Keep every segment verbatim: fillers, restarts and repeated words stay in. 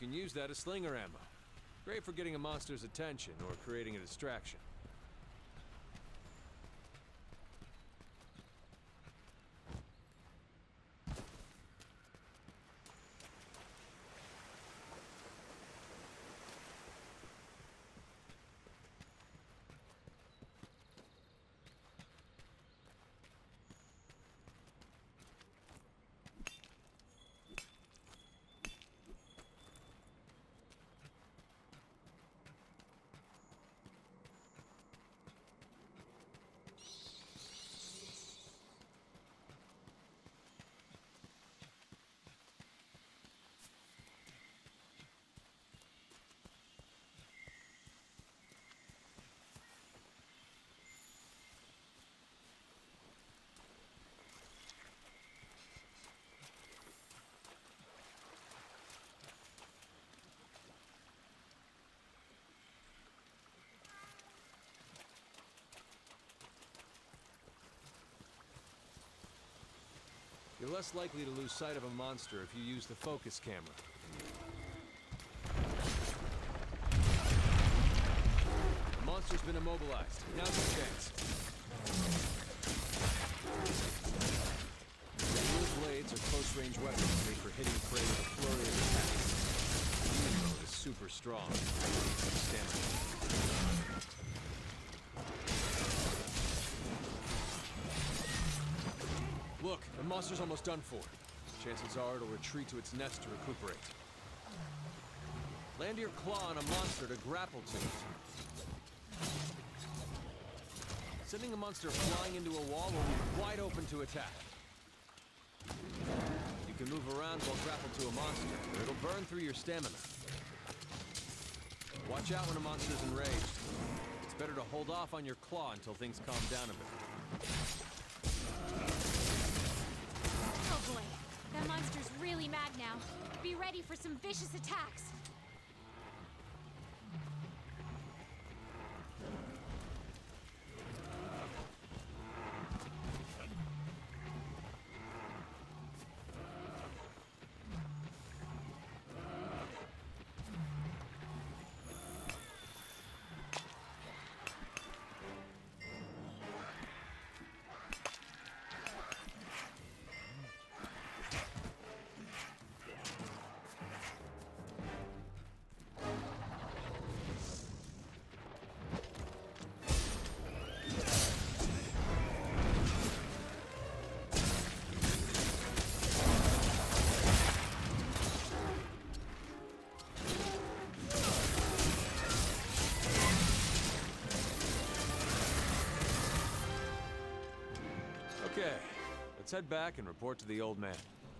can use that as slinger ammo. Great for getting a monster's attention or creating a distraction. You're less likely to lose sight of a monster if you use the focus camera. The monster's been immobilized. Now's your chance. Steel blades are close-range weapons made for hitting prey with a flurry of attacks. Demon mode is super strong. Stamina. Look, the monster's almost done for. Chances are it'll retreat to its nest to recuperate. Land your claw on a monster to grapple to it. Sending a monster flying into a wall will be wide open to attack. You can move around while grappled to a monster, or it'll burn through your stamina. Watch out when a monster's enraged. It's better to hold off on your claw until things calm down a bit. Oh boy, that monster's really mad now. Be ready for some vicious attacks. Okay, let's head back and report to the old man.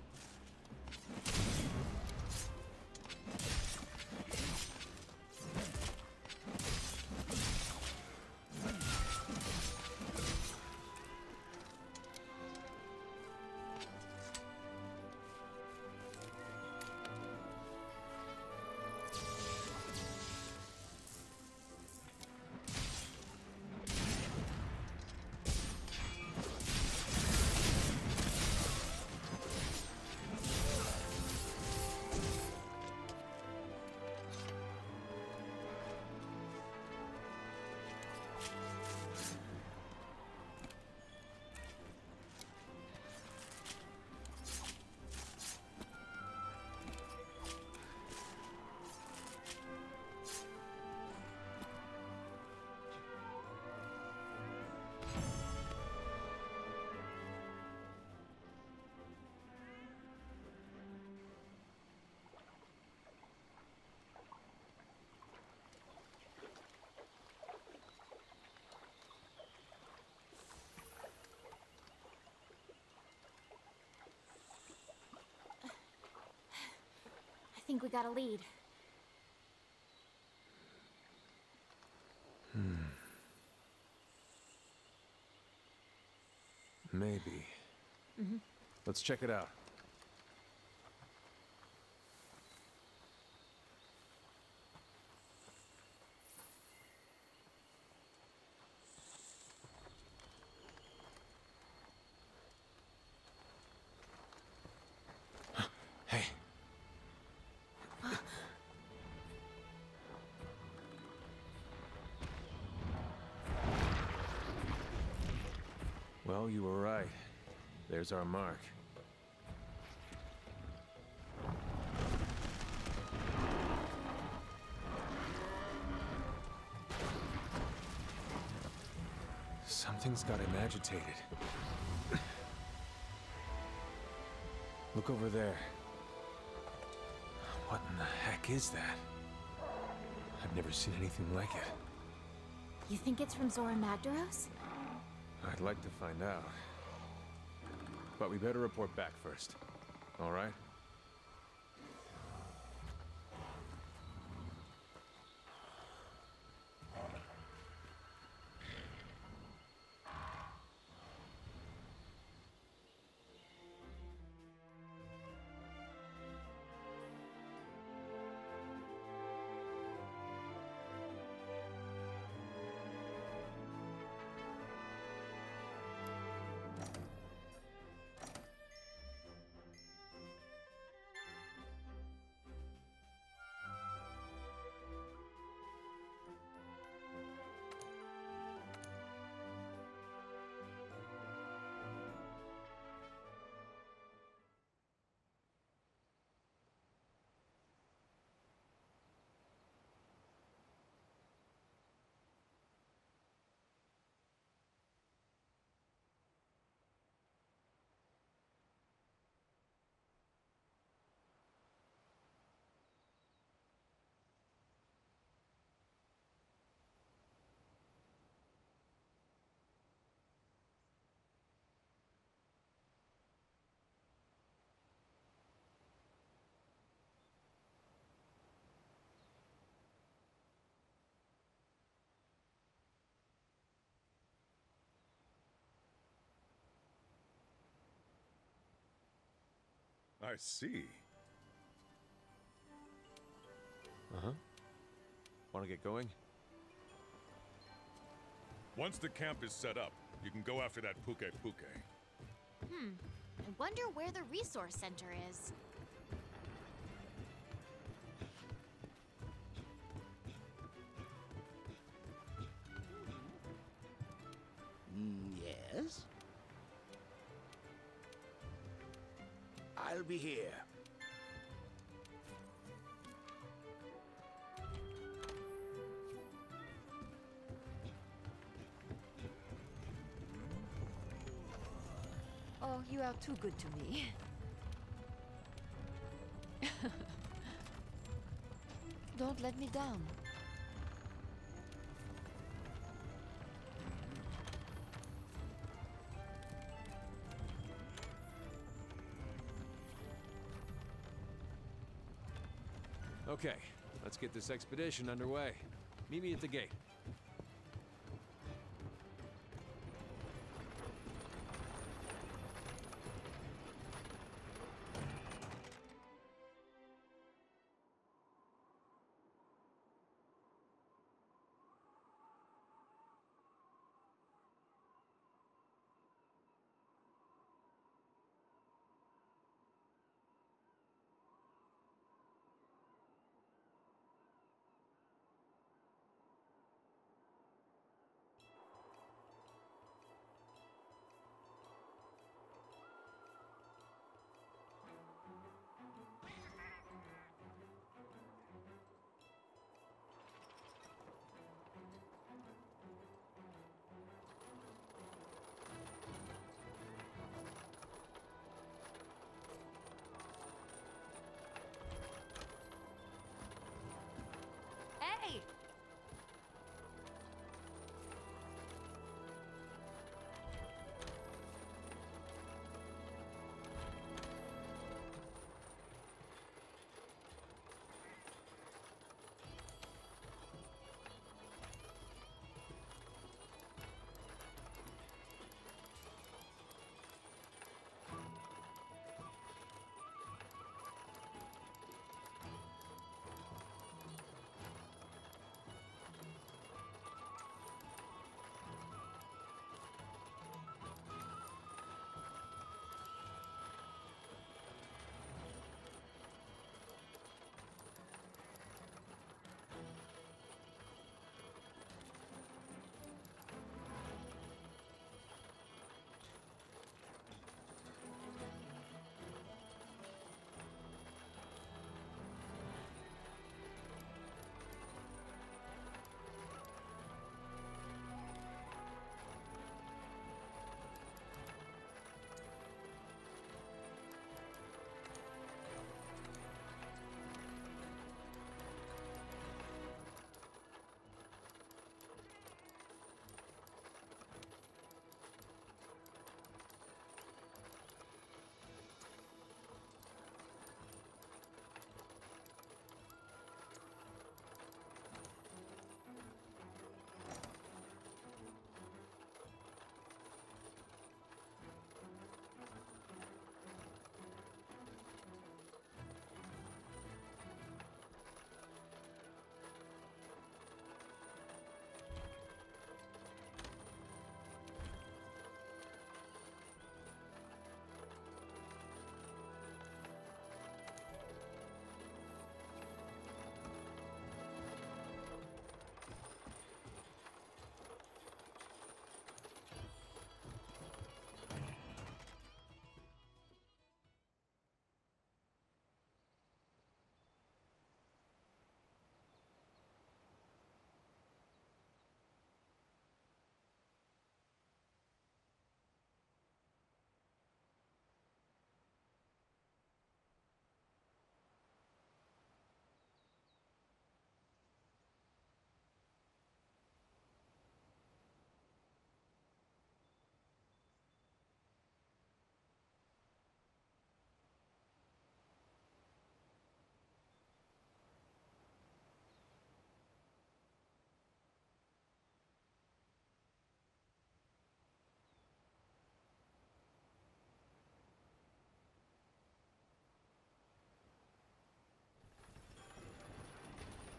I think we got a lead. Hmm. Maybe. Mm-hmm. Let's check it out. Hey. Oh, you were right. There's our mark. Something's got him agitated. Look over there. What in the heck is that? I've never seen anything like it. You think it's from Zora Magdaros? I'd like to find out. But we better report back first. All right? I see. Uh-huh. Want to get going? Once the camp is set up, you can go after that Puke Puke. Hmm. I wonder where the resource center is. Mm, yes? I'll be here. Oh, you are too good to me. Don't let me down. Okay, let's get this expedition underway. Meet me at the gate.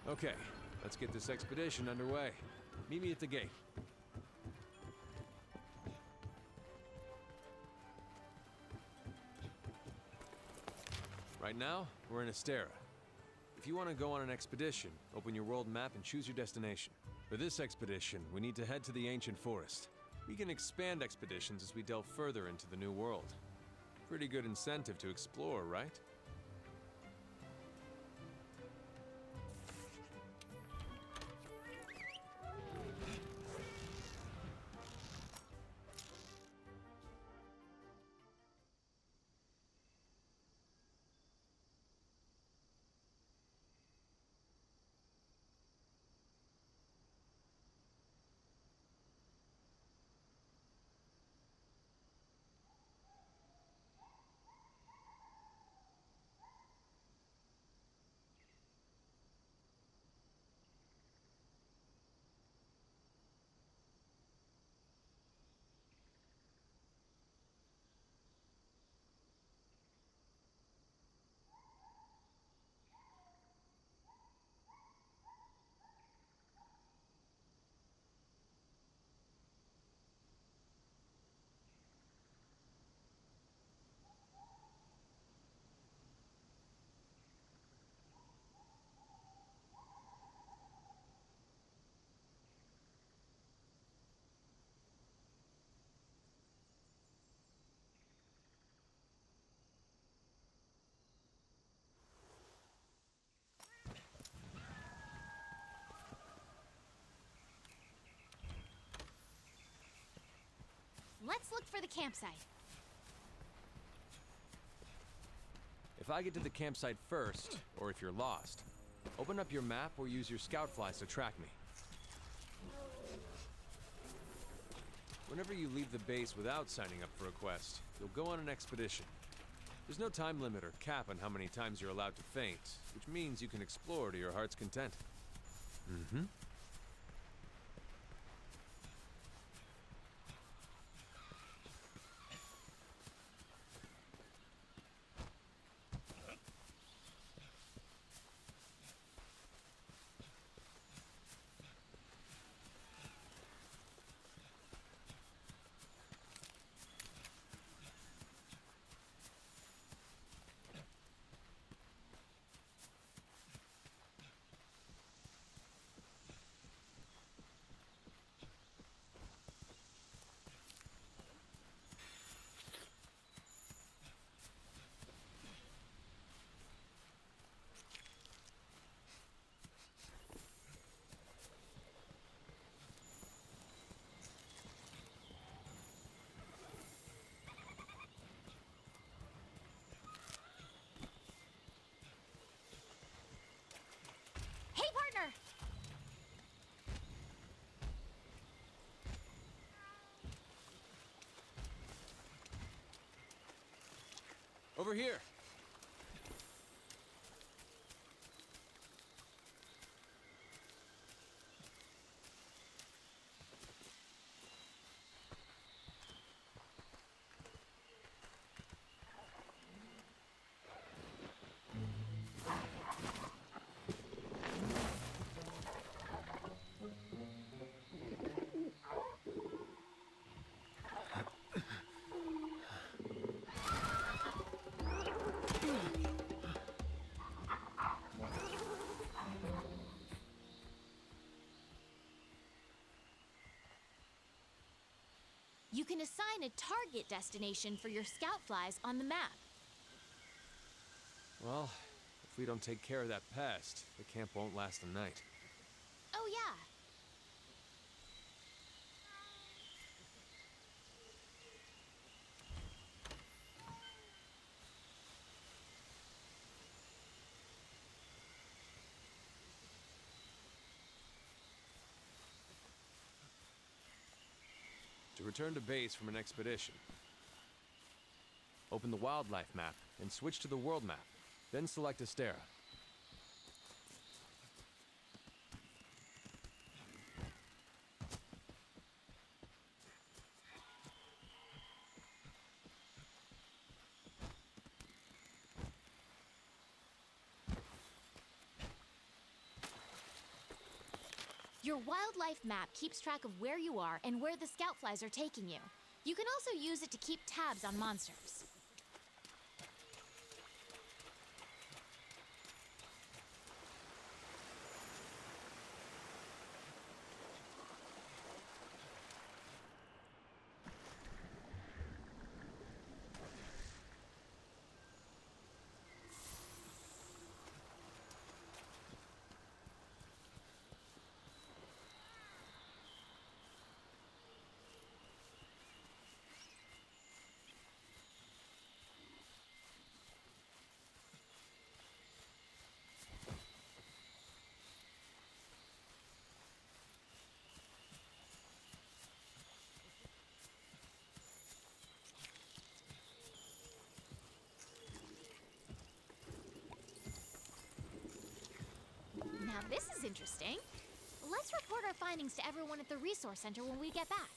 Okay, let's get this expedition underway. Meet me at the gate. Right now, we're in Astera. If you want to go on an expedition, open your world map and choose your destination. For this expedition, we need to head to the ancient forest. We can expand expeditions as we delve further into the new world. Pretty good incentive to explore, right? Let's look for the campsite. If I get to the campsite first, or if you're lost, open up your map or use your scout flies to track me. Whenever you leave the base without signing up for a quest, you'll go on an expedition. There's no time limit or cap on how many times you're allowed to faint, which means you can explore to your heart's content. Mm-hmm. Hey, partner! Over here! You can assign a target destination for your scout flies on the map. Well, if we don't take care of that pest, the camp won't last a night. Oh, yeah. To return to base from an expedition, open the wildlife map and switch to the world map, then select Astera. Your wildlife map keeps track of where you are and where the scout flies are taking you. You can also use it to keep tabs on monsters. Now this is interesting. Let's report our findings to everyone at the resource center when we get back.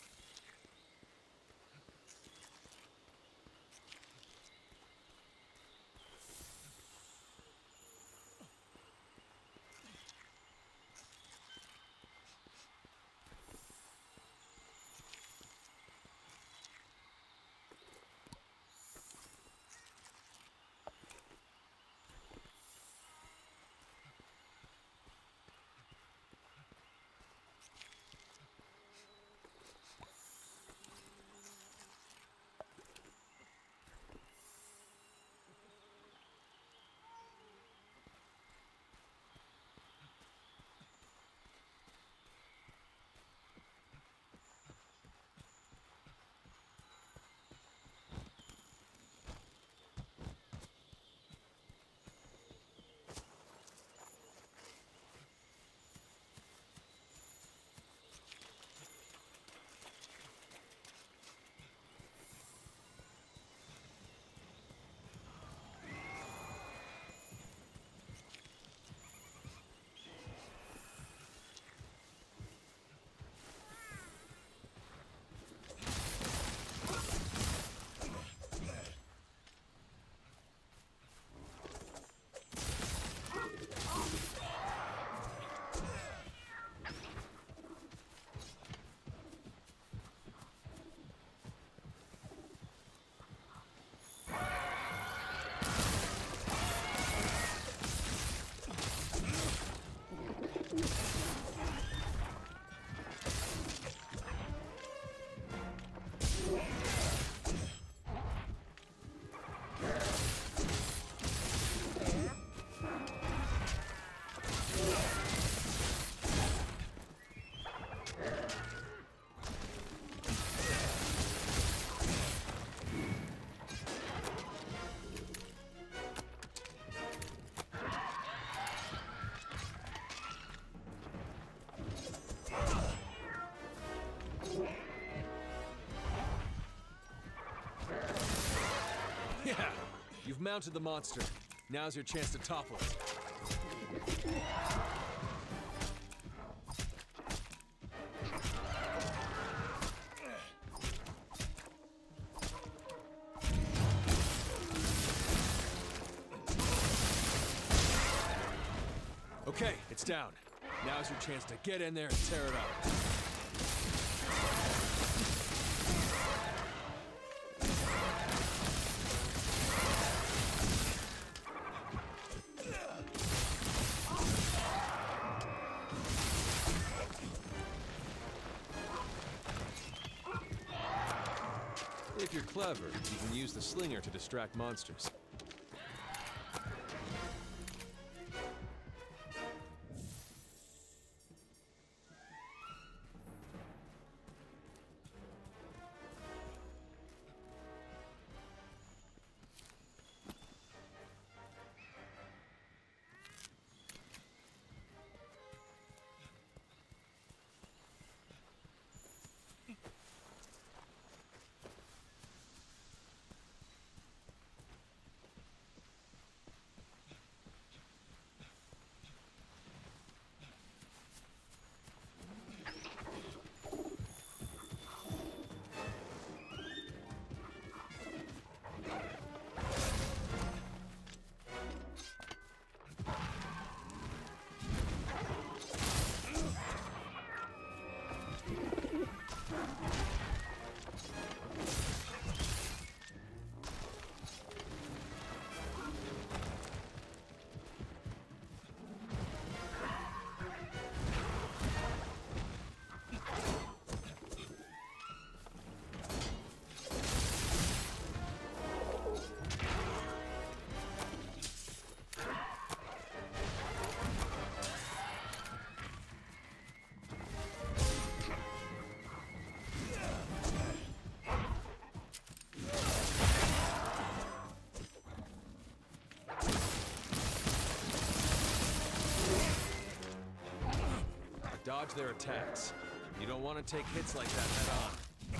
Yeah! You've mounted the monster. Now's your chance to topple it. Okay, it's down. Now's your chance to get in there and tear it up. If you're clever, you can use the slinger to distract monsters. dodge their attacks. You don't want to take hits like that head on.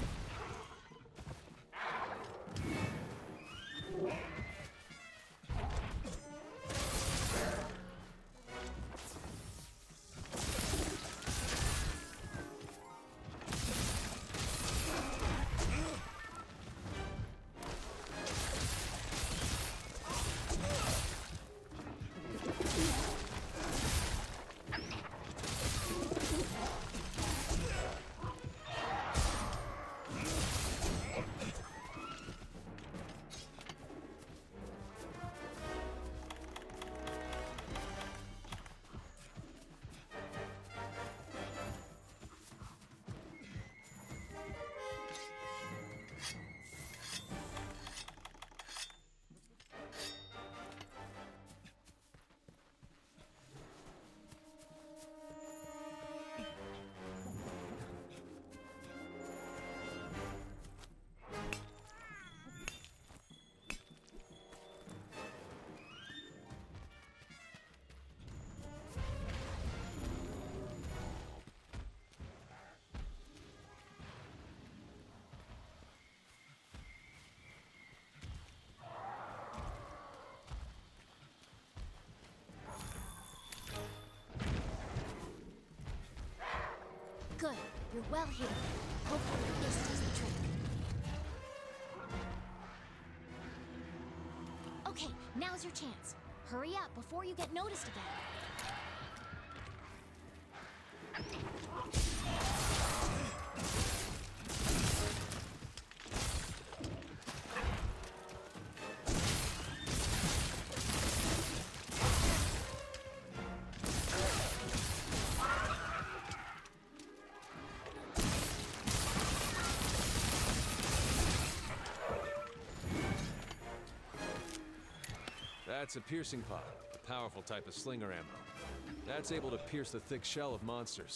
Good. You're well hidden. Hopefully this does the trick. Okay, now's your chance. Hurry up before you get noticed again. That's a piercing pod, a powerful type of slinger ammo. That's able to pierce the thick shell of monsters.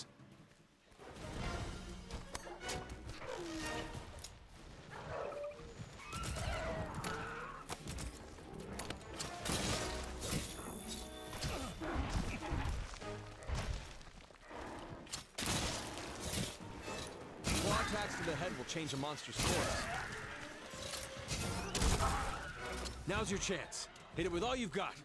Claw attacks to the head will change a monster's course. Now's your chance. Hit it with all you've got.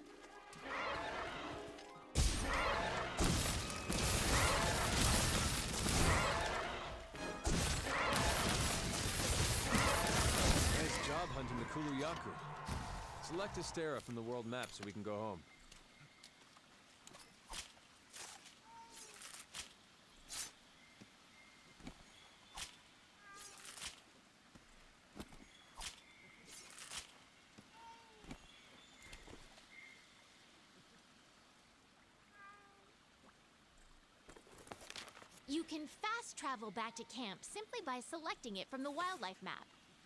Nice job hunting the Kulu-Ya-Ku. Select Astera from the world map so we can go home. You can fast travel back to camp simply by selecting it from the wildlife map.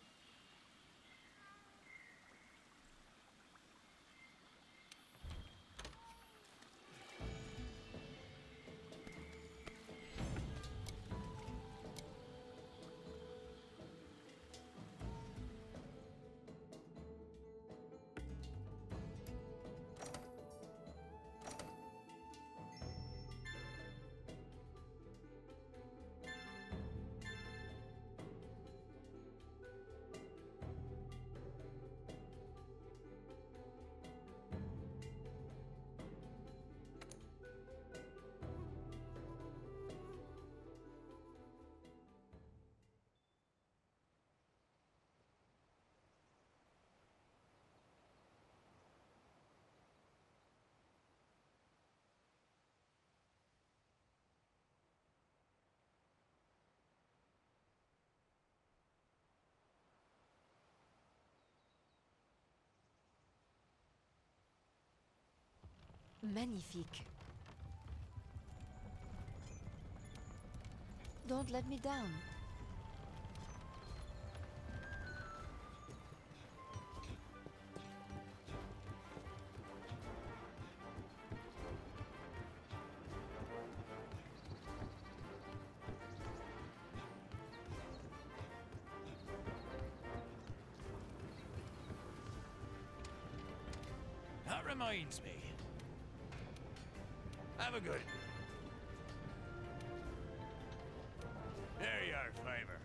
Magnifique. Don't let me down. That reminds me. Have a good. driver.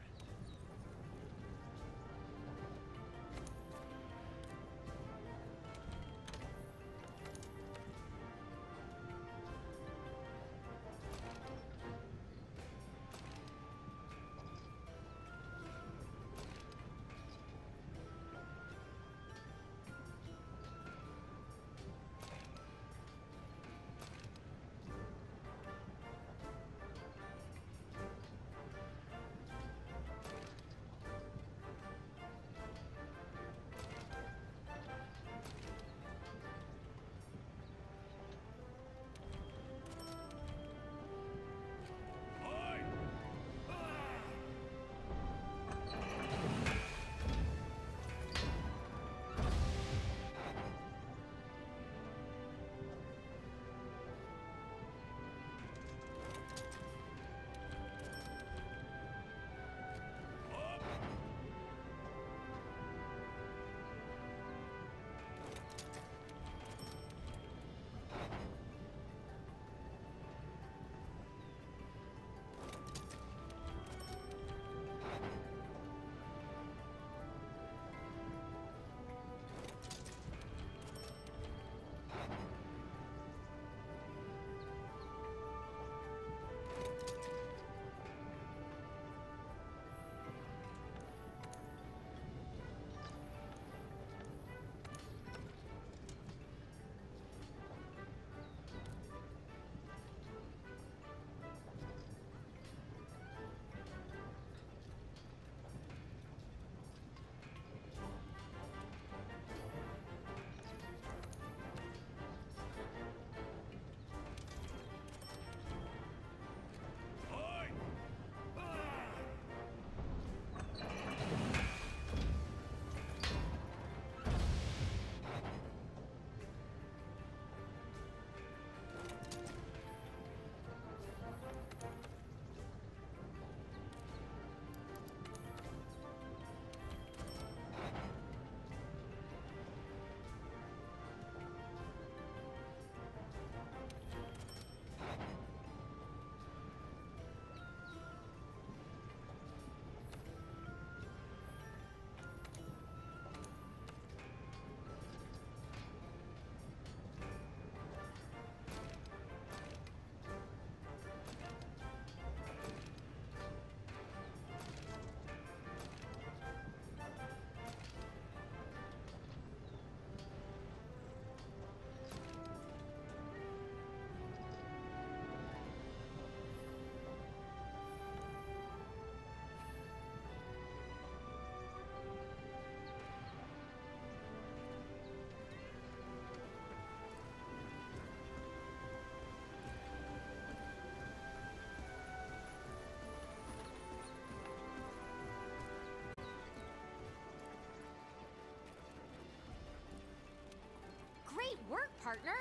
Great work, partner!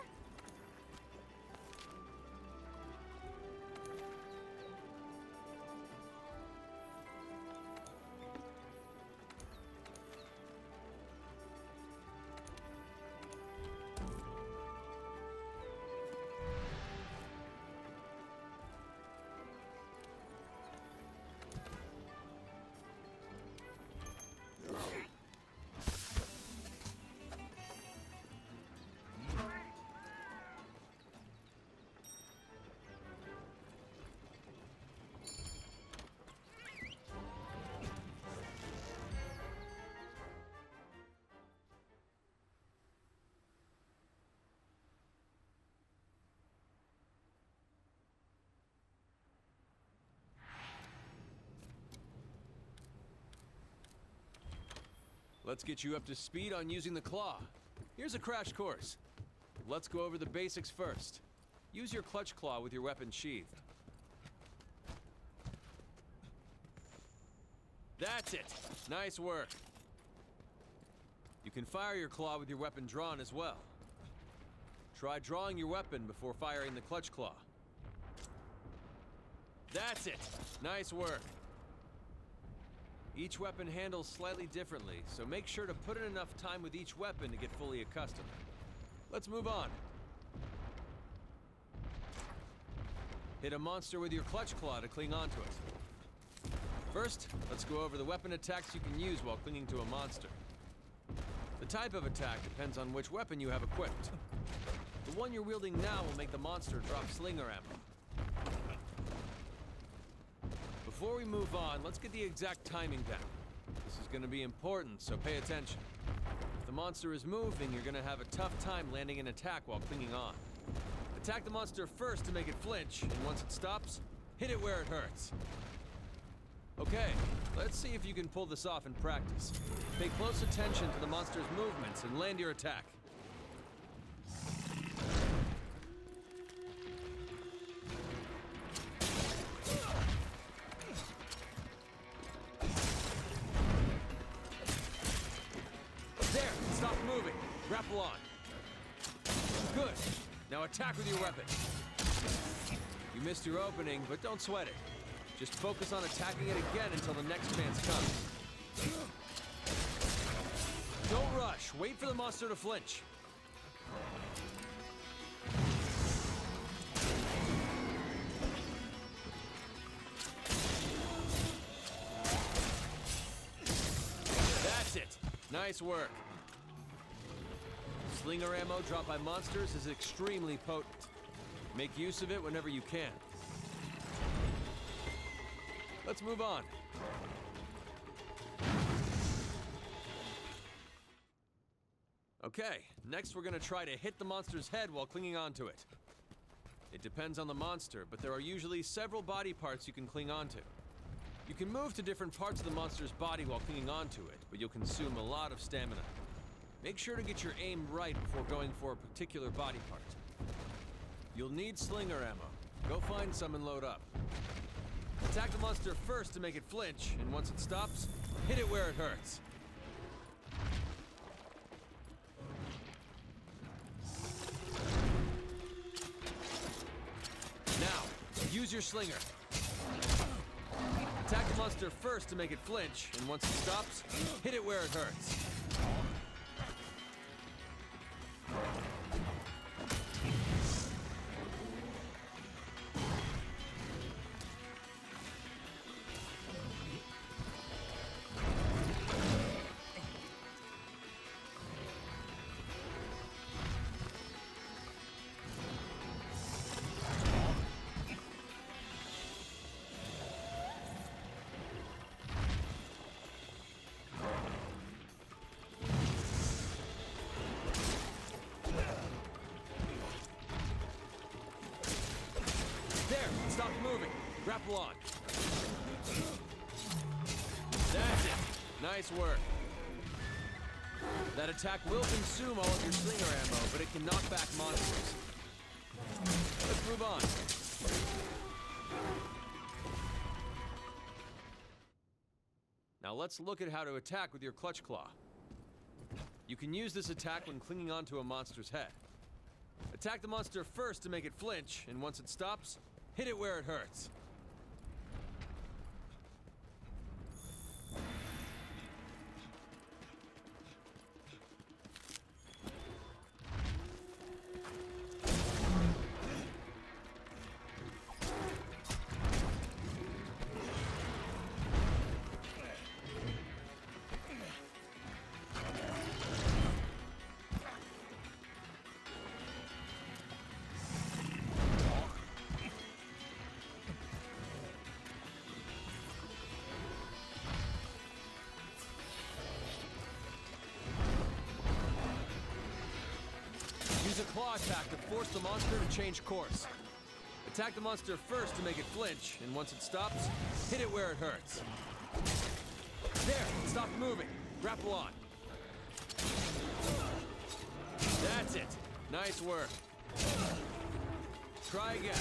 Let's get you up to speed on using the claw. Here's a crash course. Let's go over the basics first. Use your clutch claw with your weapon sheathed. That's it! Nice work. You can fire your claw with your weapon drawn as well. Try drawing your weapon before firing the clutch claw. That's it! Nice work. Each weapon handles slightly differently, so make sure to put in enough time with each weapon to get fully accustomed. Let's move on. Hit a monster with your clutch claw to cling onto it. First, let's go over the weapon attacks you can use while clinging to a monster. The type of attack depends on which weapon you have equipped. The one you're wielding now will make the monster drop slinger ammo. Before we move on, let's get the exact timing down. This is going to be important, so pay attention. If the monster is moving, you're going to have a tough time landing an attack while clinging on. Attack the monster first to make it flinch, and once it stops, hit it where it hurts. Okay, let's see if you can pull this off in practice. Pay close attention to the monster's movements and land your attack. There! Stop moving! Grapple on. Good! Now attack with your weapon. You missed your opening, but don't sweat it. Just focus on attacking it again until the next chance comes. Don't rush. Wait for the monster to flinch. That's it. Nice work. Slinger ammo dropped by monsters is extremely potent. Make use of it whenever you can. Let's move on. Okay, next we're gonna try to hit the monster's head while clinging onto it. It depends on the monster, but there are usually several body parts you can cling onto. You can move to different parts of the monster's body while clinging onto it, but you'll consume a lot of stamina. Make sure to get your aim right before going for a particular body part. You'll need slinger ammo. Go find some and load up. Attack the monster first to make it flinch, and once it stops, hit it where it hurts. Now, use your slinger. Attack the monster first to make it flinch, and once it stops, hit it where it hurts. Stop moving. Grapple on. That's it. Nice work. That attack will consume all of your slinger ammo, but it can knock back monsters. Let's move on. Now let's look at how to attack with your clutch claw. You can use this attack when clinging onto a monster's head. Attack the monster first to make it flinch, and once it stops, hit it where it hurts. Use a claw attack to force the monster to change course. Attack the monster first to make it flinch, and once it stops, hit it where it hurts. There! Stop moving. Grapple on. That's it. Nice work. Try again.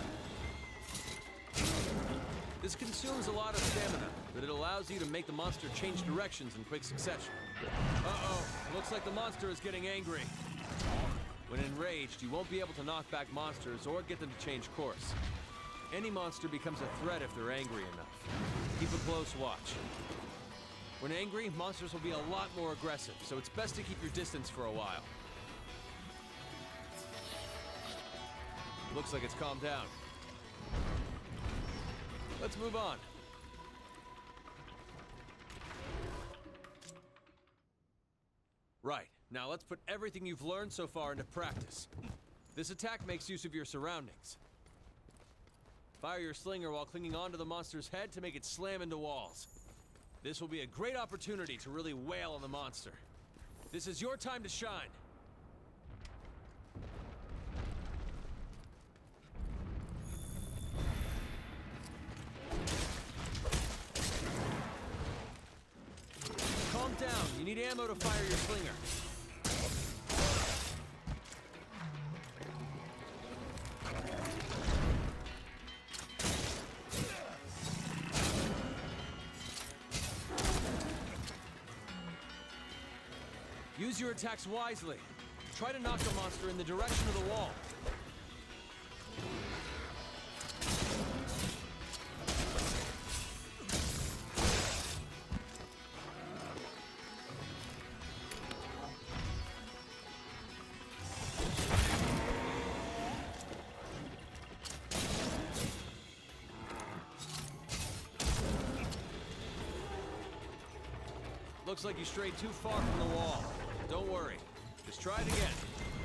This consumes a lot of stamina, but it allows you to make the monster change directions in quick succession. Uh-oh. Looks like the monster is getting angry. When enraged, you won't be able to knock back monsters or get them to change course. Any monster becomes a threat if they're angry enough. Keep a close watch. When angry, monsters will be a lot more aggressive, so it's best to keep your distance for a while. Looks like it's calmed down. Let's move on. Right. Now let's put everything you've learned so far into practice. This attack makes use of your surroundings. Fire your slinger while clinging onto the monster's head to make it slam into walls. This will be a great opportunity to really wail on the monster. This is your time to shine. Calm down. You need ammo to fire your slinger. Use your attacks wisely. Try to knock the monster in the direction of the wall. Looks like you strayed too far from the wall. Don't worry. Just try it again.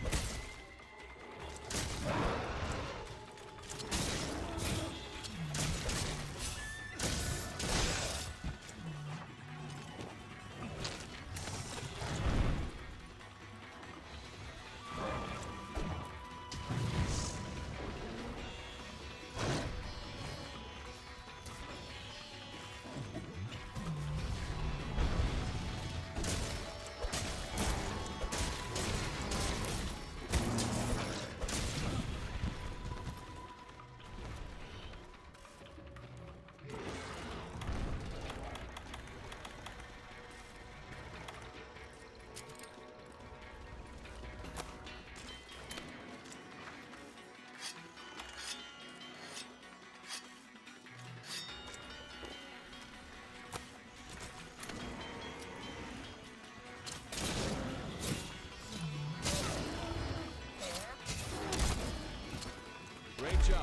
Great job.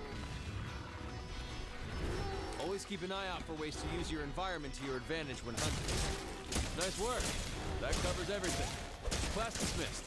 Always keep an eye out for ways to use your environment to your advantage when hunting. Nice work. That covers everything. Class dismissed.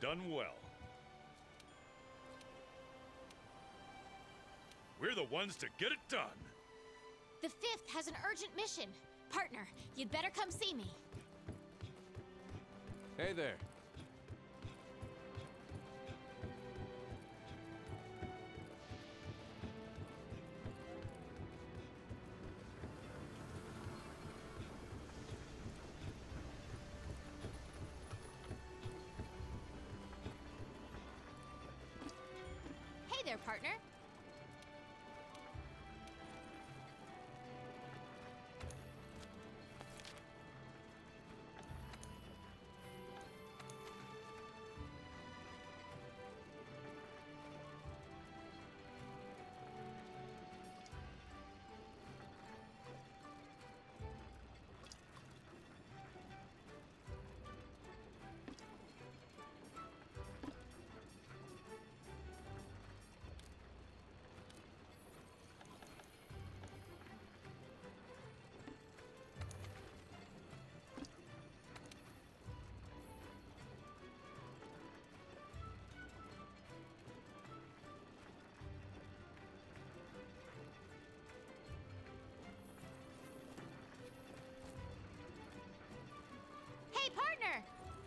done well. We're the ones to get it done. The fifth has an urgent mission. Partner, you'd better come see me. Hey there. Hey there, partner. Hey, partner!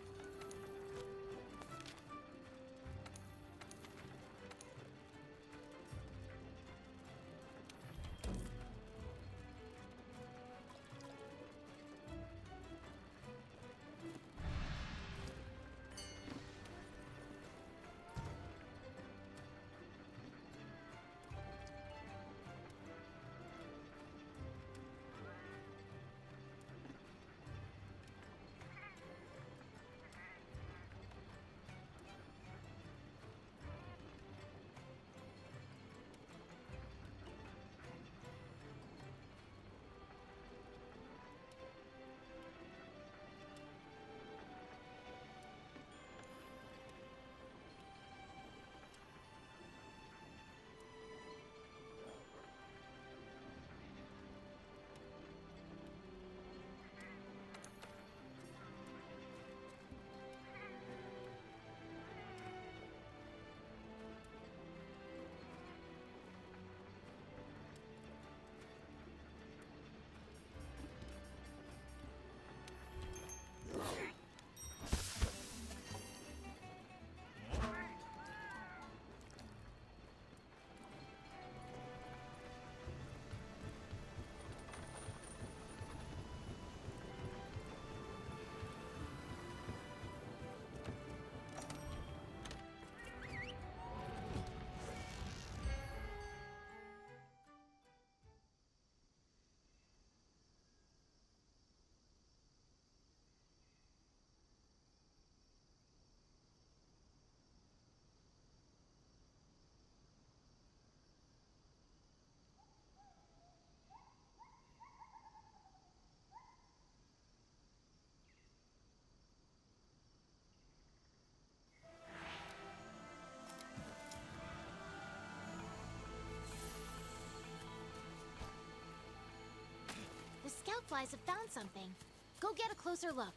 The scout flies have found something. Go get a closer look.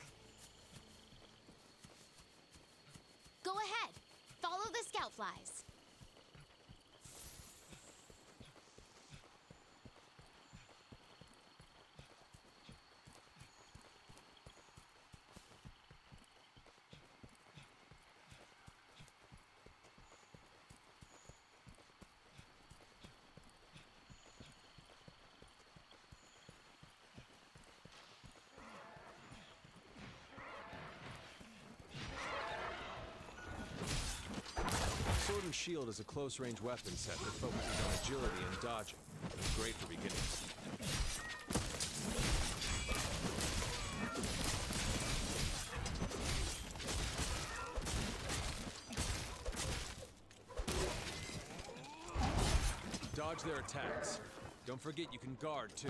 Go ahead. Follow the scout flies. Sword and Shield is a close-range weapon set that focuses on agility and dodging. It's great for beginners. Dodge their attacks. Don't forget you can guard, too.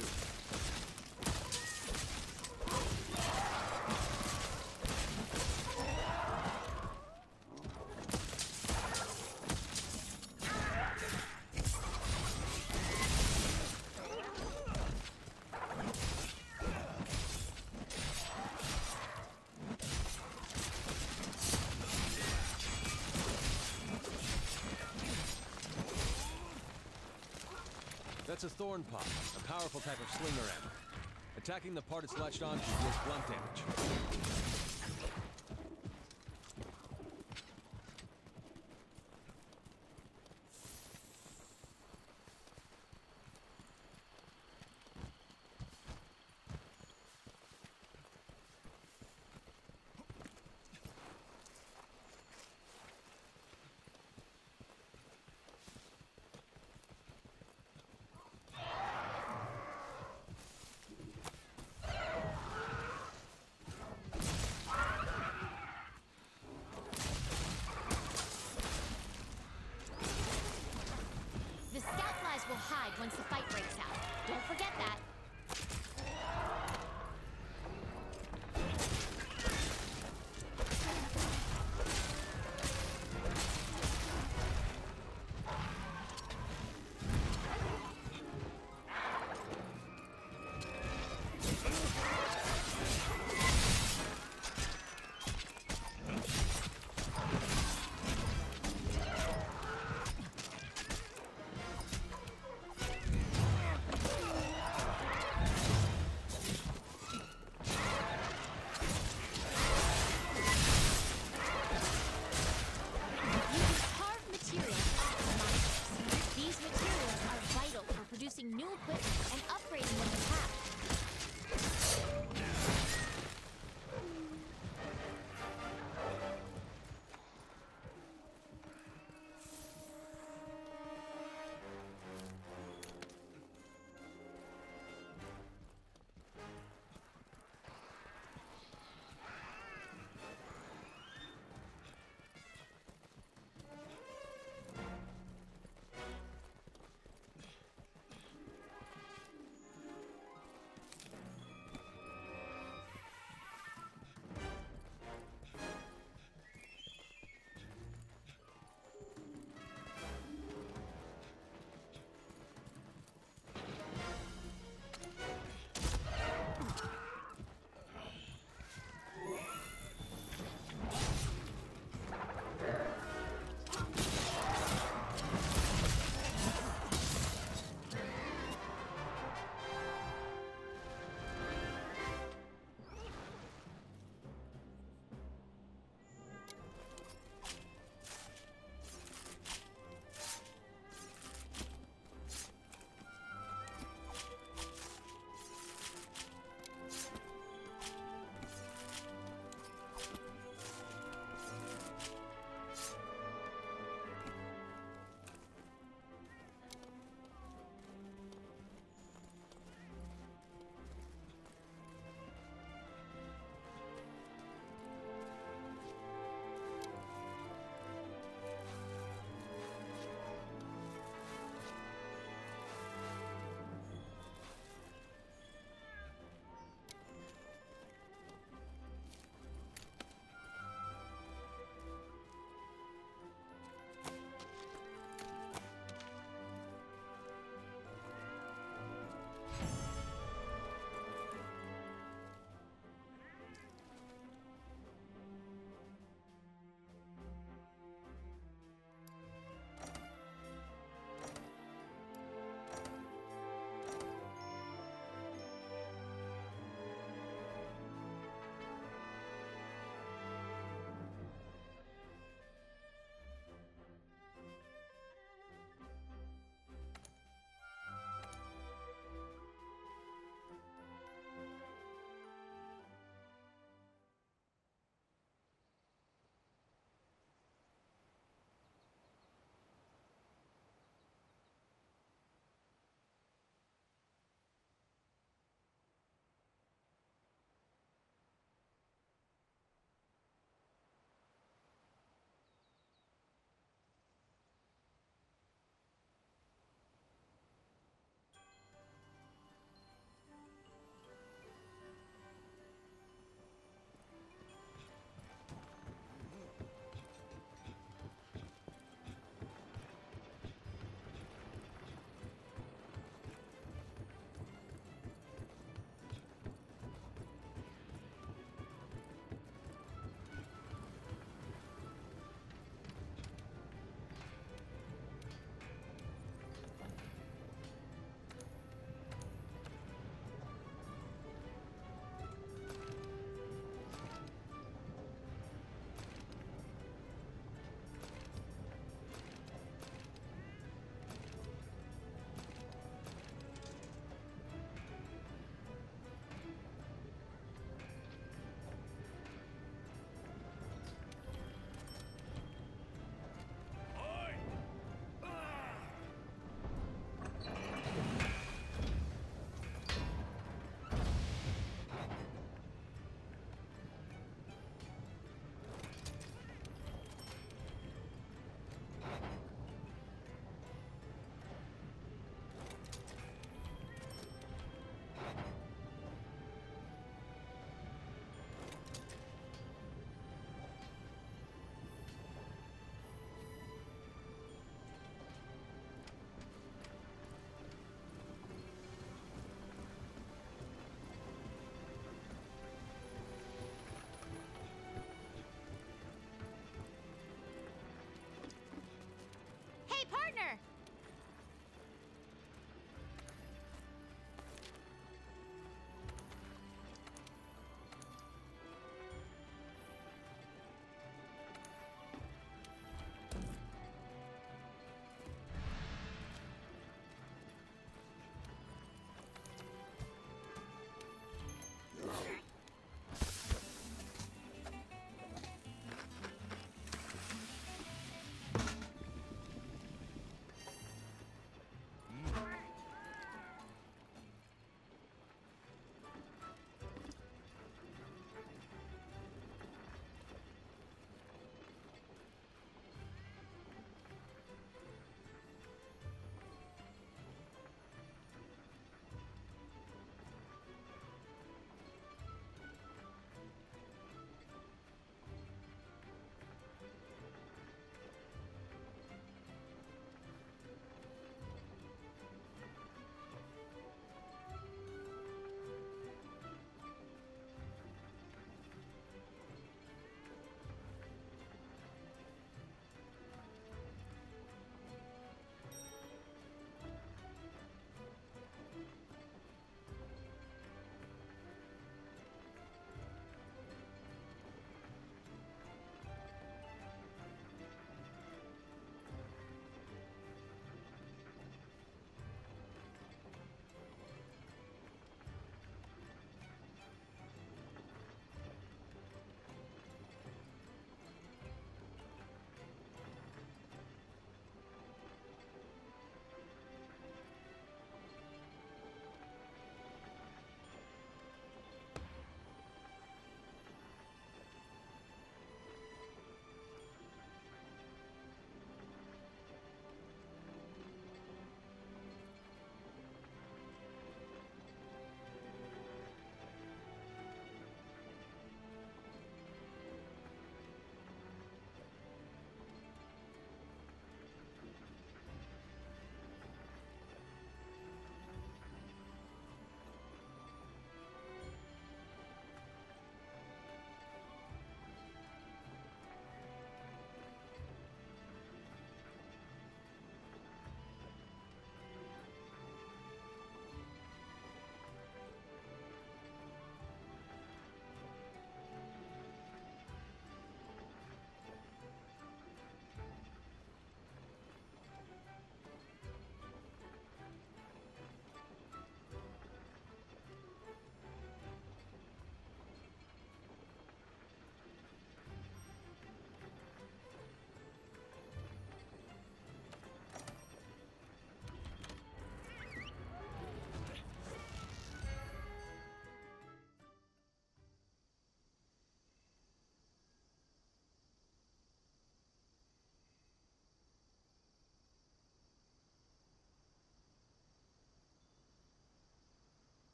That's a thorn pot, a powerful type of slinger ammo. Attacking the part it's latched onto deals blunt damage.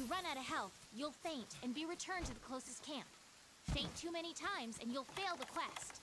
run out of health, you'll faint and be returned to the closest camp. Faint too many times and you'll fail the quest.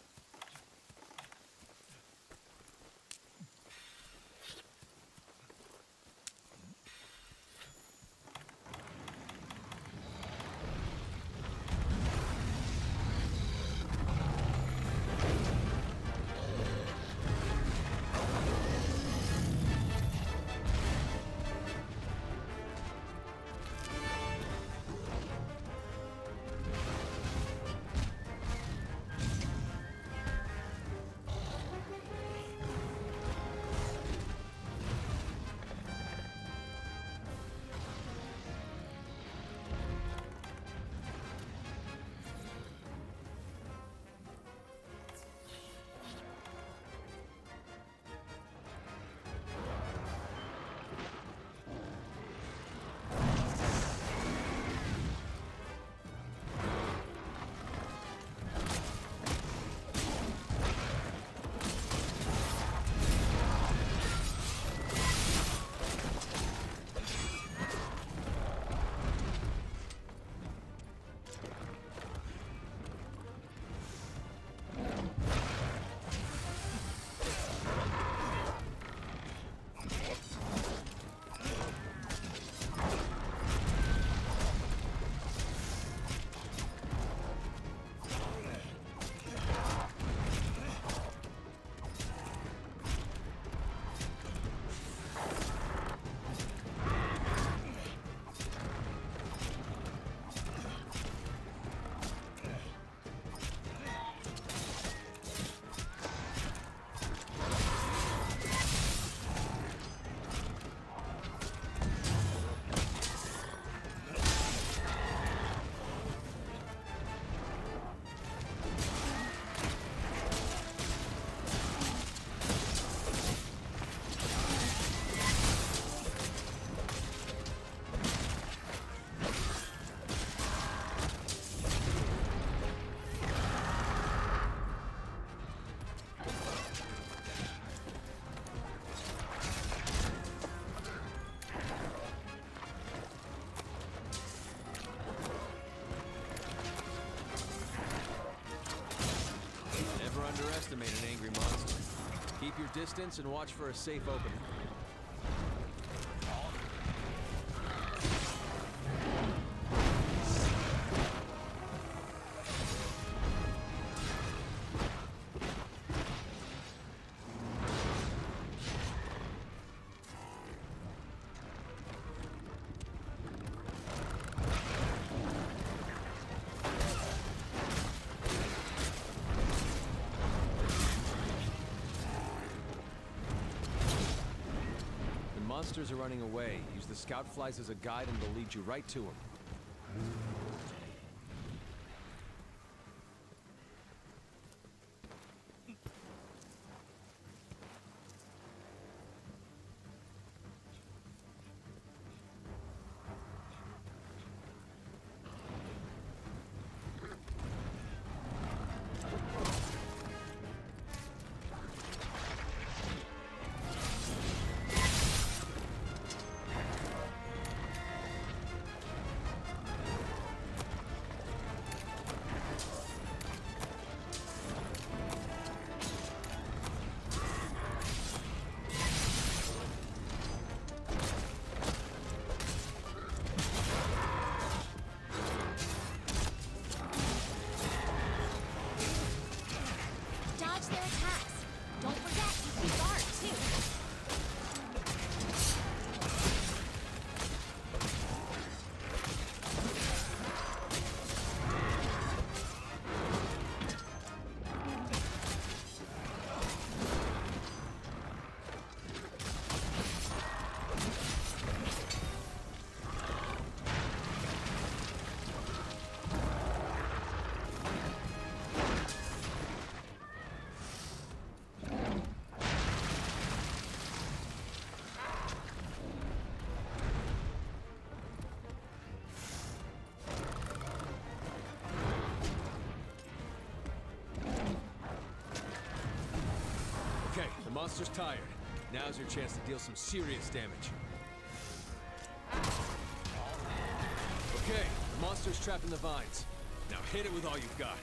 Underestimate an angry monster. Keep your distance and watch for a safe opening. Monsters are running away. Use the scout flies as a guide and they'll lead you right to them. Monster's tired. Now's your chance to deal some serious damage. Okay, the monster's trapped in the vines. Now hit it with all you've got.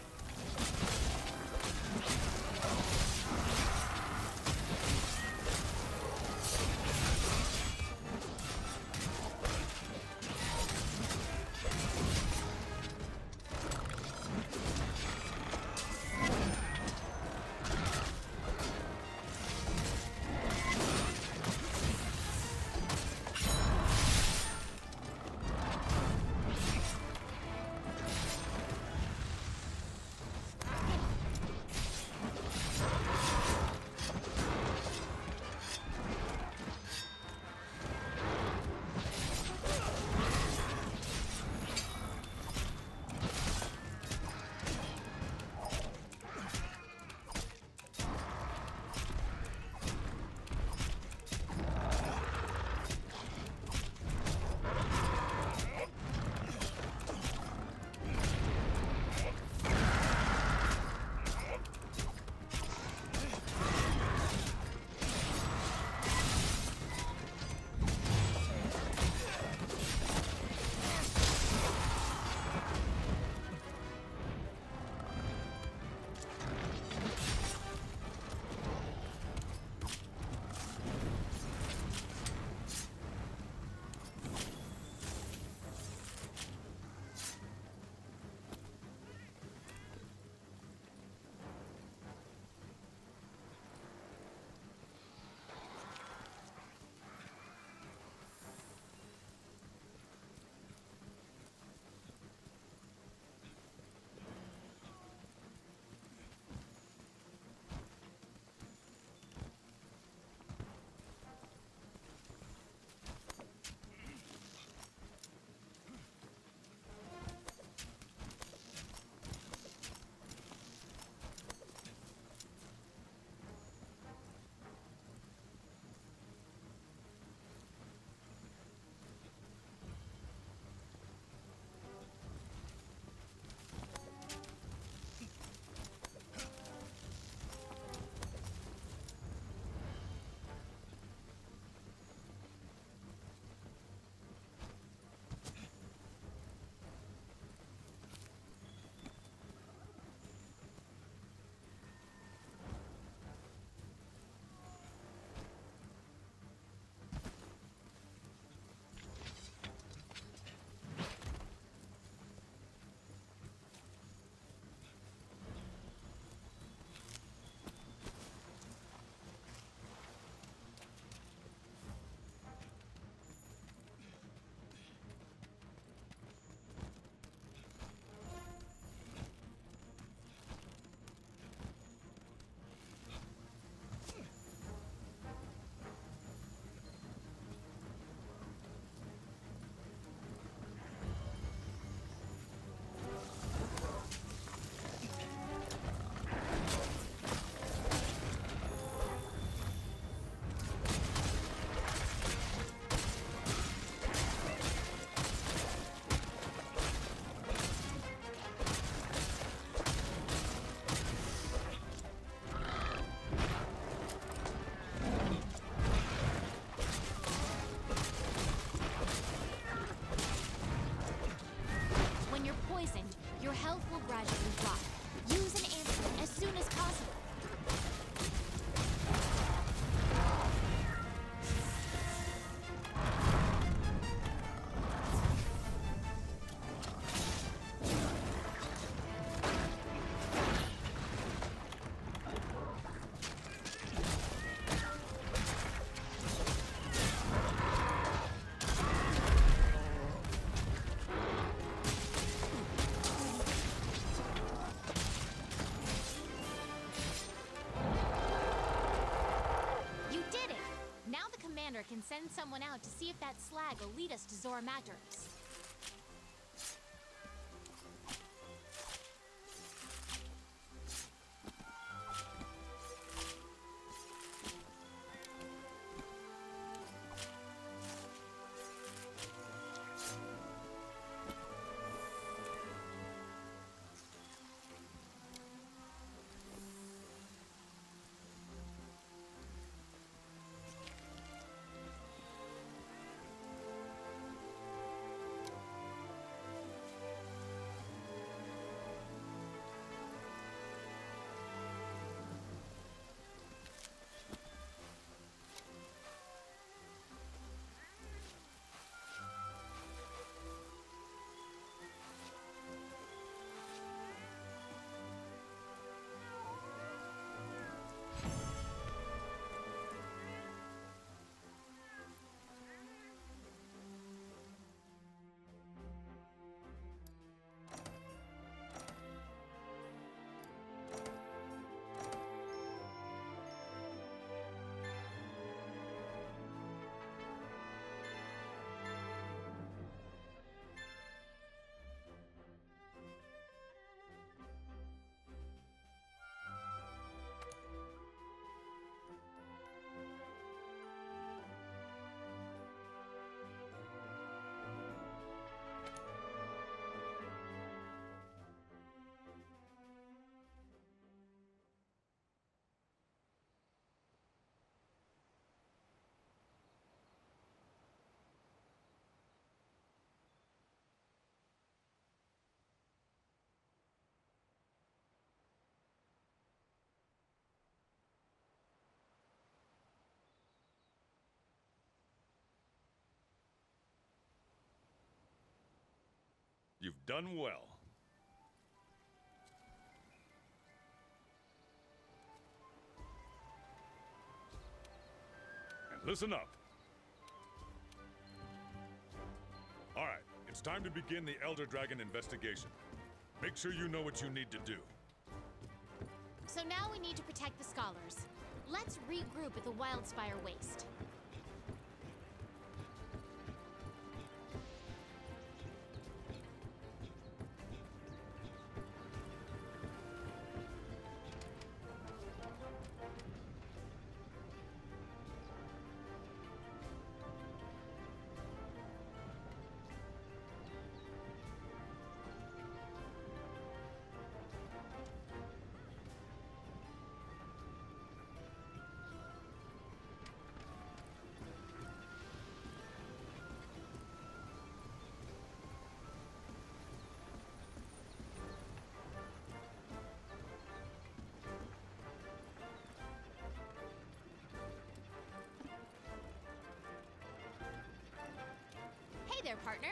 can send someone out to see if that slag will lead us to Zorah Magdaros. You've done well. And listen up. All right, it's time to begin the Elder Dragon investigation. Make sure you know what you need to do. So now we need to protect the scholars. Let's regroup at the Wildspire Waste. Hey there, partner.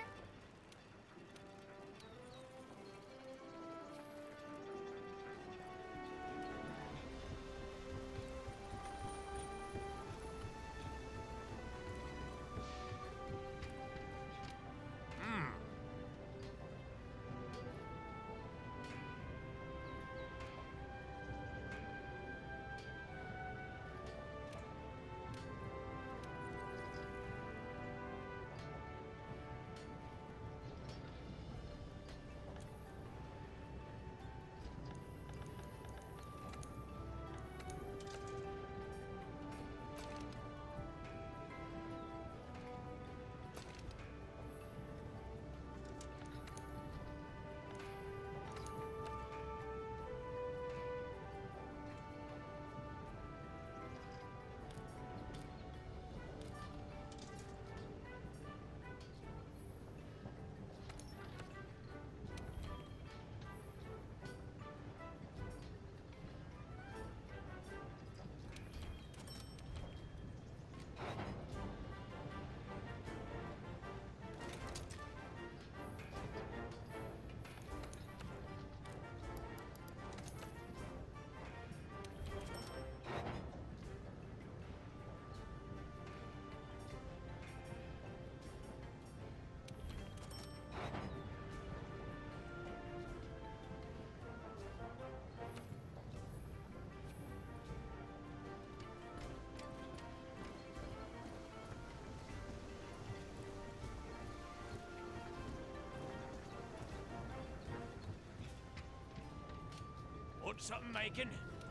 Want something making?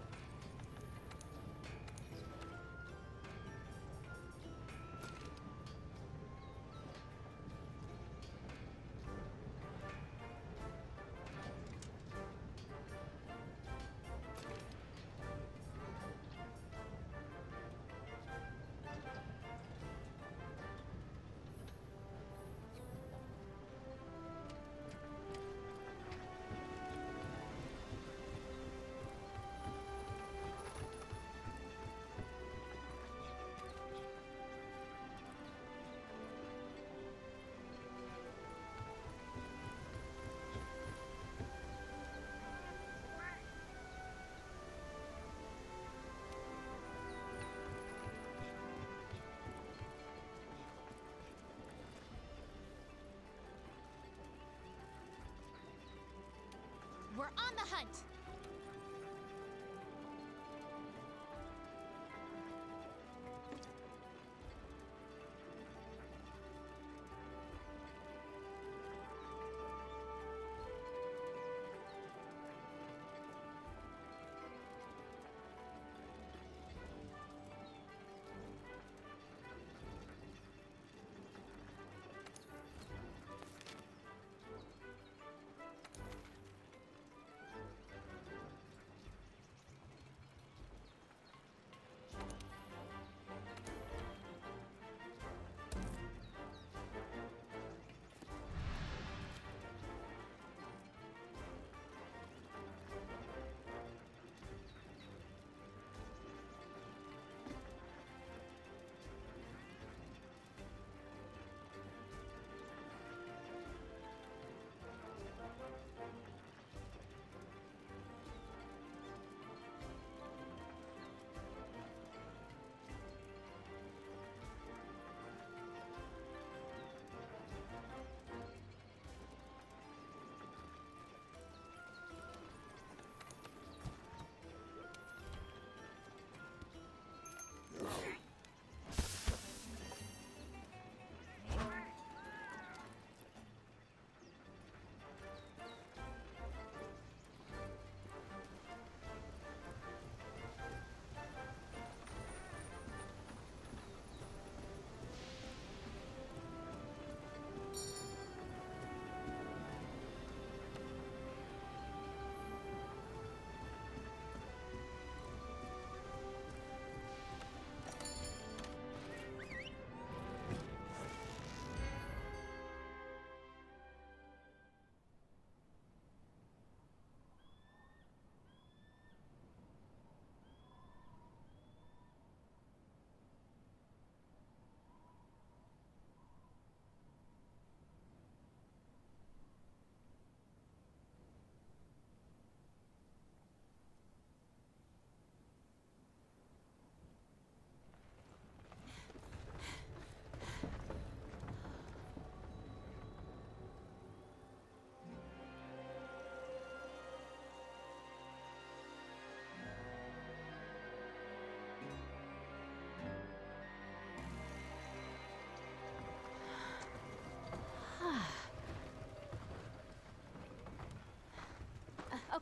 We're on the hunt!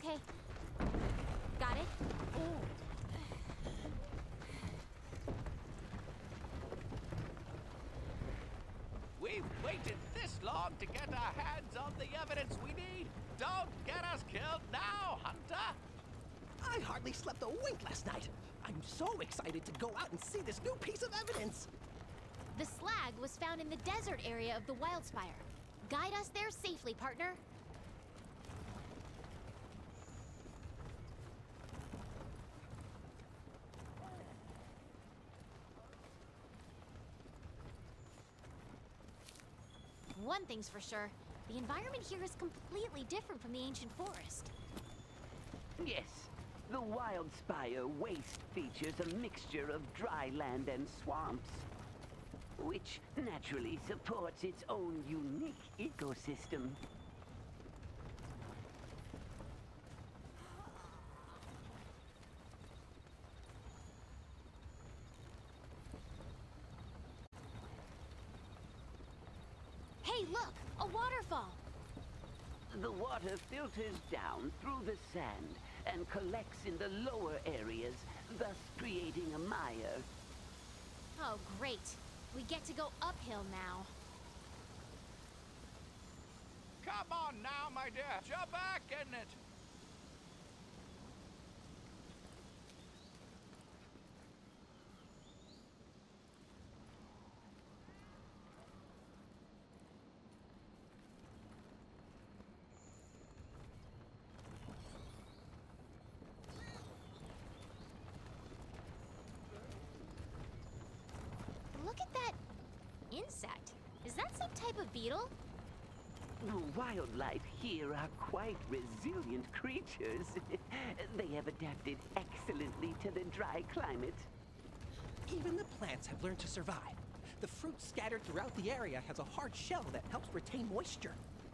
Okay. Got it? We've waited this long to get our hands on the evidence we need. Don't get us killed now, Hunter! I hardly slept a wink last night. I'm so excited to go out and see this new piece of evidence. The slag was found in the desert area of the Wildspire. Guide us there safely, partner. One thing's for sure, the environment here is completely different from the ancient forest. Yes, the Wildspire waste features a mixture of dry land and swamps, which naturally supports its own unique ecosystem. Hey, look! A waterfall! The water filters down through the sand and collects in the lower areas, thus creating a mire. Oh, great. We get to go uphill now. Come on now, my dear. Jump back in it. Look at that insect. Is that some type of beetle? The wildlife here are quite resilient creatures. They have adapted excellently to the dry climate. Even the plants have learned to survive. The fruit scattered throughout the area has a hard shell that helps retain moisture.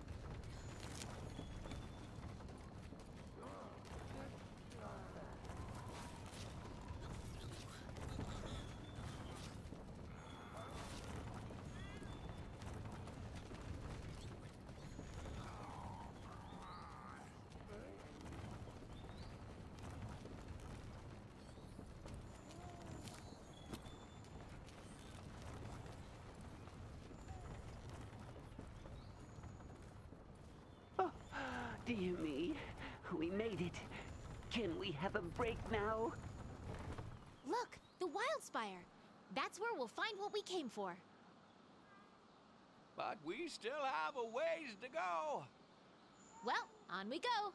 Dear me, we made it. Can we have a break now? Look, the Wildspire. That's where we'll find what we came for. But we still have a ways to go. Well, on we go.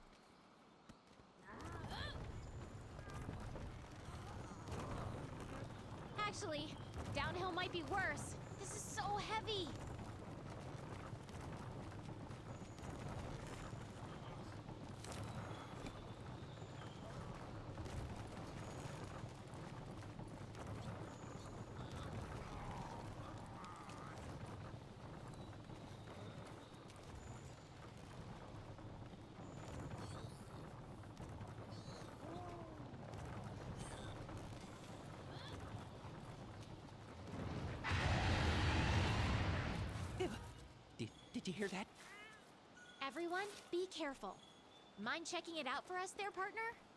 Actually, downhill might be worse. This is so heavy. Did, did you hear that? Everyone, be careful. Mind checking it out for us there, partner?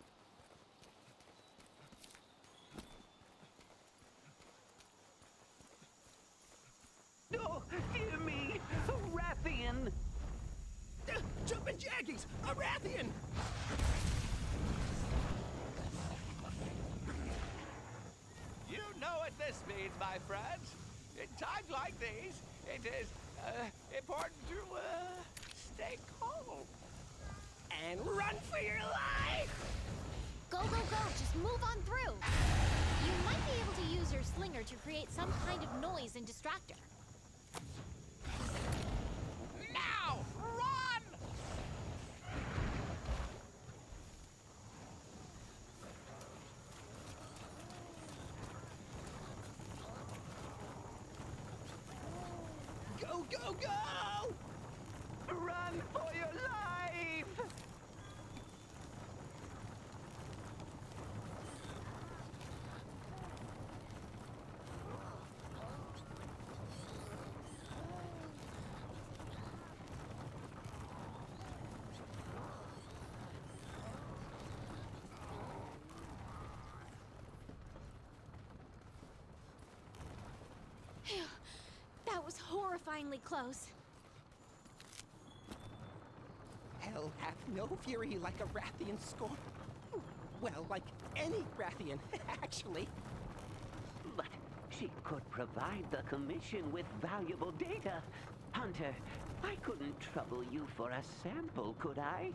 Oh, dear me! A Rathian! Uh, Jumpin' Jaggies! A Rathian! You know what this means, my friends. In times like these, it is uh, important to uh, stay calm. And run for your life! Go, go, go! Just move on through! You might be able to use your slinger to create some kind of noise and distractor. Now, run! Go, go, go! Run for your life! terrifyingly close. Hell hath no fury like a Rathian scorn. Well, like any Rathian, actually. But she could provide the Commission with valuable data. Hunter, I couldn't trouble you for a sample, could I?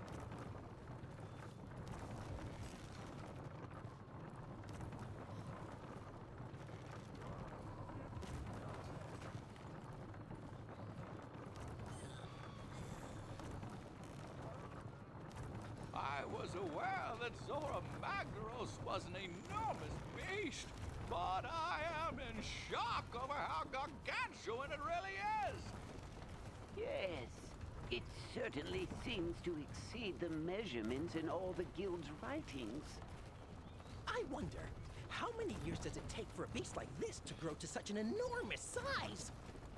I was aware that Zora Magdaros was an enormous beast, but I am in shock over how gargantuan it really is. Yes, it certainly seems to exceed the measurements in all the guild's writings. I wonder, how many years does it take for a beast like this to grow to such an enormous size?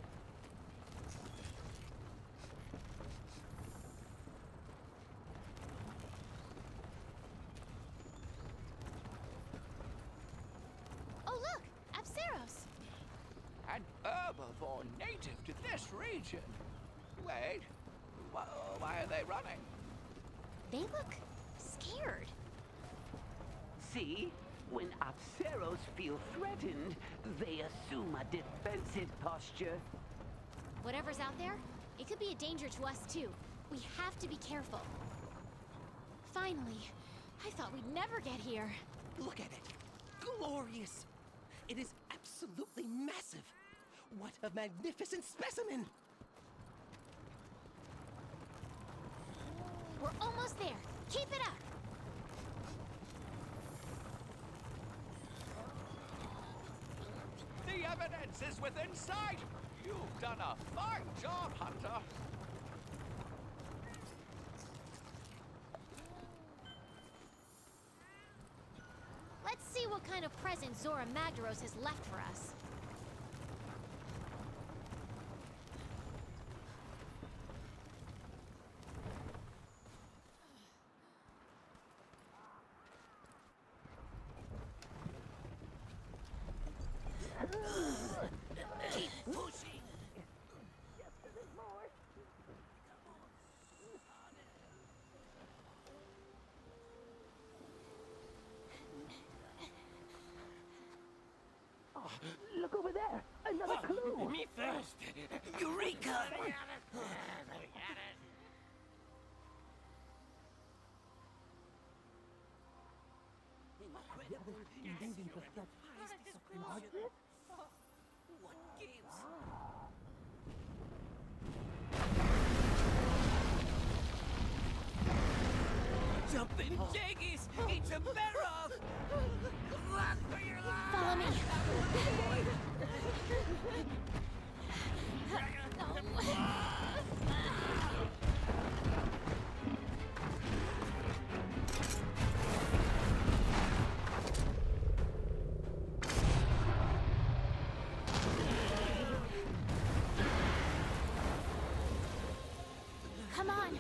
Oh look! Apseros! An herbivore native to this region. Wait, wh- why are they running? They look scared. See? When Apseros feel threatened, they assume a defensive posture. Whatever's out there, it could be a danger to us too. We have to be careful. Finally, I thought we'd never get here. Look at it. Glorious. It is absolutely massive. What a magnificent specimen! We're almost there. Keep it up. The evidence is within sight. You've done a fine job, Hunter. Let's see what kind of present Zora Magdaros has left for us. Keep pushing! Just a bit more. Oh, look over there! Another clue! Me first! Eureka! Jumping jaggies! It's a barrel! Run for your life! Follow me. Come on.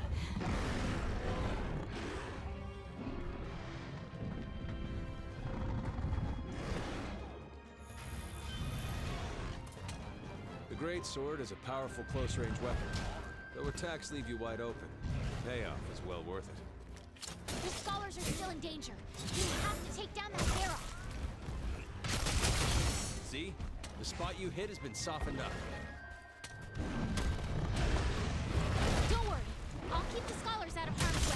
The Great Sword is a powerful close-range weapon. Though attacks leave you wide open, the payoff is well worth it. The scholars are still in danger. We have to take down that barrel. See? The spot you hit has been softened up. Don't worry. I'll keep the scholars out of harm's way.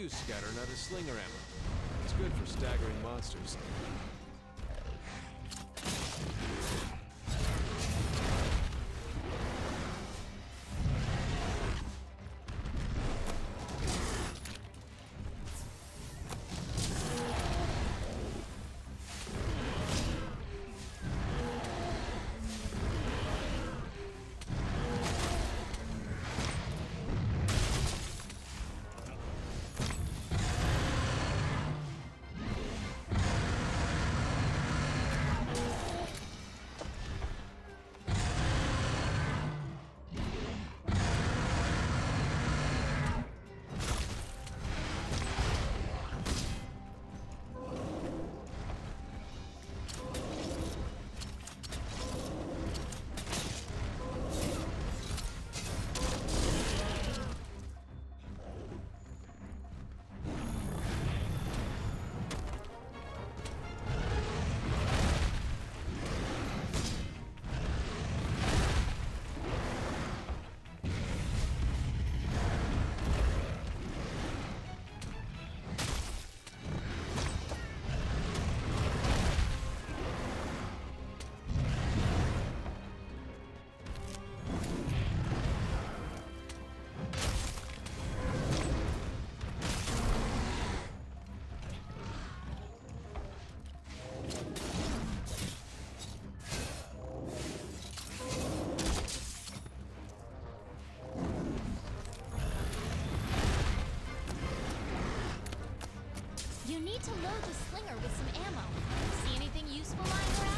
use Scatter Nut as slinger ammo. It's good for staggering monsters. You need to load the slinger with some ammo. See anything useful lying around?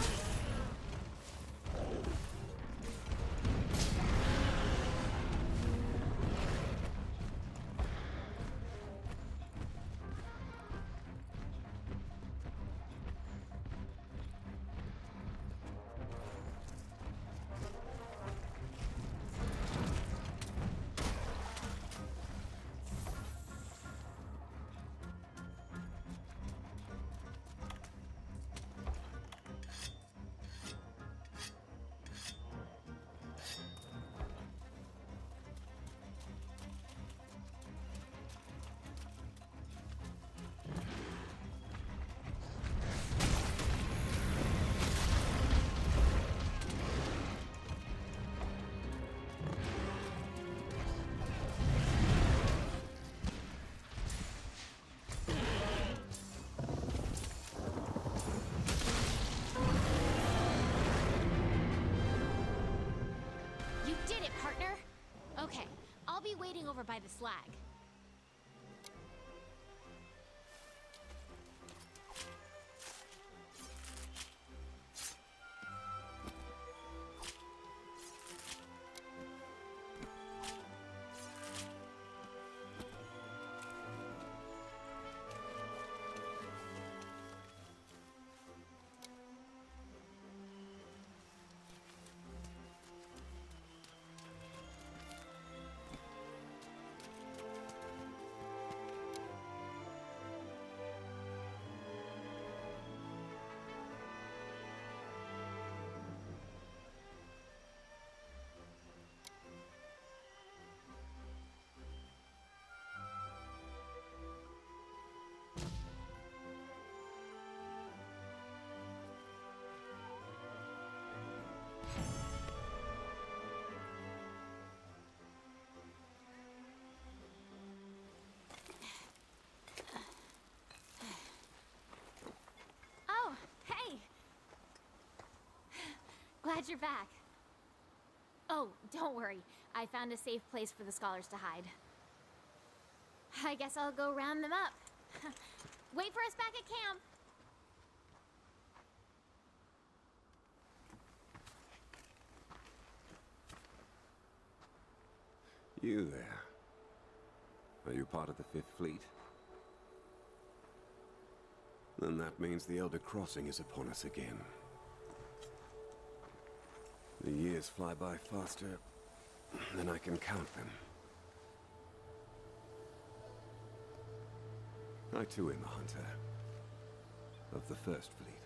You did it, partner! Okay, I'll be waiting over by the slag. Glad you're back. Oh, don't worry. I found a safe place for the scholars to hide. I guess I'll go round them up. Wait for us back at camp. You there. Are you part of the Fifth Fleet? Then that means the Elder Crossing is upon us again. The years fly by faster than I can count them. I too am a hunter of the First Fleet.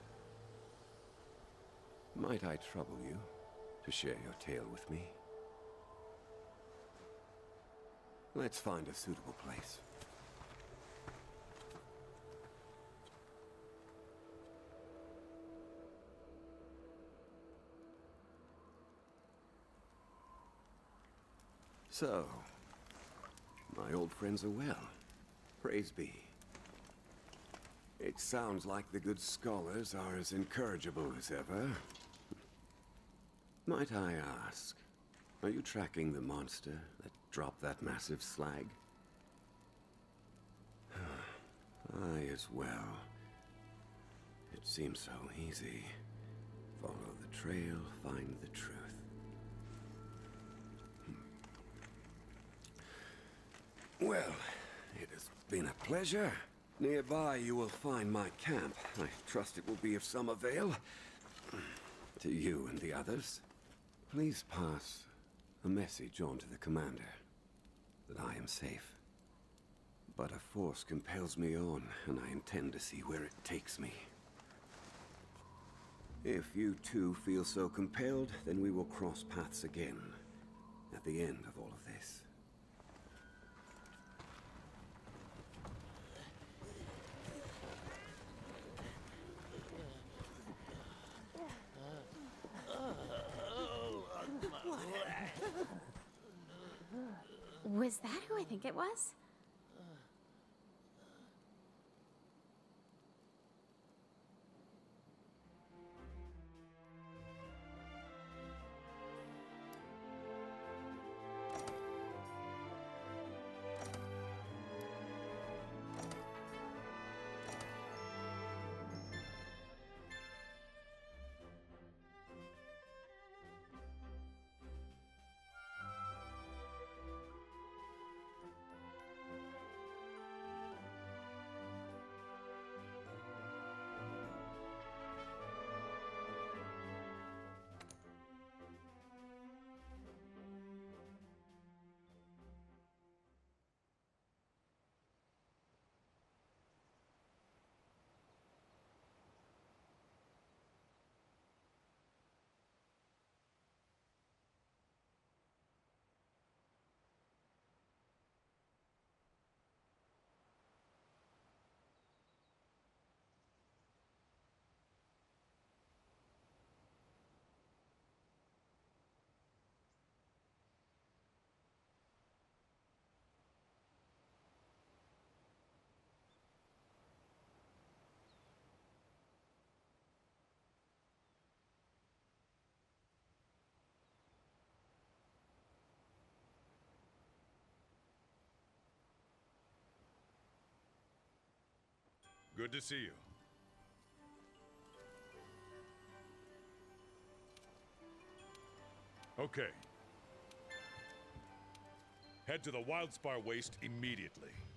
Might I trouble you to share your tale with me? Let's find a suitable place. So, my old friends are well. Praise be. It sounds like the good scholars are as incorrigible as ever. Might I ask, are you tracking the monster that dropped that massive slag? I as well. It seems so easy. Follow the trail, find the truth. Well, it has been a pleasure. Nearby you will find my camp. I trust it will be of some avail to you and the others. Please pass a message on to the commander that I am safe. But a force compels me on, and I intend to see where it takes me. If you two feel so compelled, then we will cross paths again at the end of all of this. Was that who I think it was? Good to see you. Okay. Head to the Wildspire Waste immediately.